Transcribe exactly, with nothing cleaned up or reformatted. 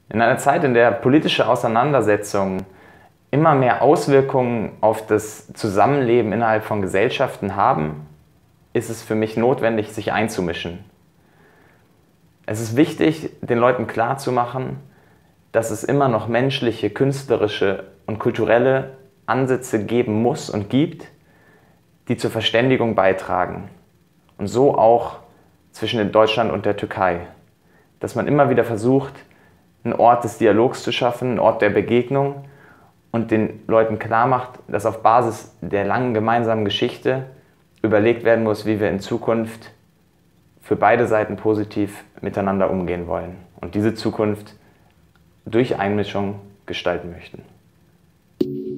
In einer Zeit, in der politische Auseinandersetzungen immer mehr Auswirkungen auf das Zusammenleben innerhalb von Gesellschaften haben, ist es für mich notwendig, sich einzumischen. Es ist wichtig, den Leuten klarzumachen, dass es immer noch menschliche, künstlerische und kulturelle Ansätze geben muss und gibt, die zur Verständigung beitragen. Und so auch zwischen Deutschland und der Türkei. Dass man immer wieder versucht, einen Ort des Dialogs zu schaffen, einen Ort der Begegnung und den Leuten klar macht, dass auf Basis der langen gemeinsamen Geschichte überlegt werden muss, wie wir in Zukunft für beide Seiten positiv miteinander umgehen wollen und diese Zukunft durch Einmischung gestalten möchten.